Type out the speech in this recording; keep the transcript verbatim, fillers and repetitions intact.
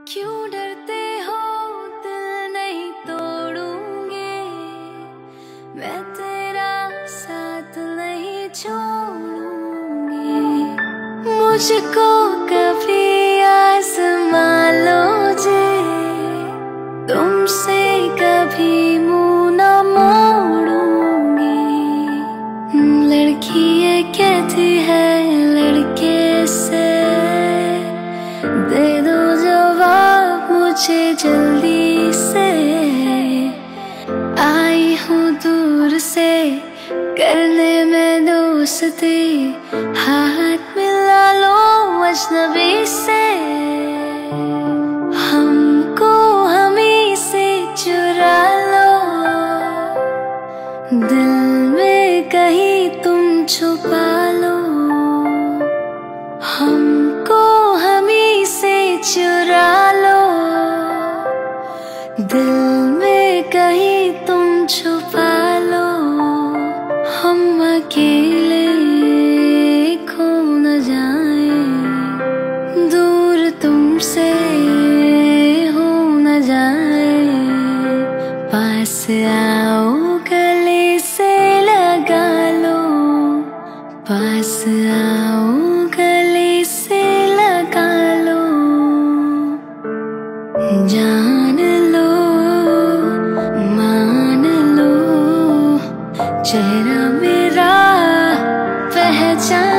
क्यों डरते हो, दिल नहीं तोड़ूंगी, मैं तेरा साथ नहीं छोड़ूंगी। मुझको कभी आज़मा लो जी, तुमसे कभी मुंह न मोड़ूंगी। लड़की ये कहती है लड़के से, दे दो जवाब मुझे जल्दी से। आई हूँ दूर से करने में दोस्ती, हाथ मिला लो अजनबी से। हमको हमी से चुरा लो, दिल में कहीं तुम छुपा लो। हमको हमी से चुरा लो, दिल में कहीं तुम छुपा लो। हम अकेले खो न जाएं, दूर तुमसे हो न जाए। पास आओ गले से लगा लो, पास आओ गले से लगा लो। जान लो मान लो, चेहरा मेरा पहचान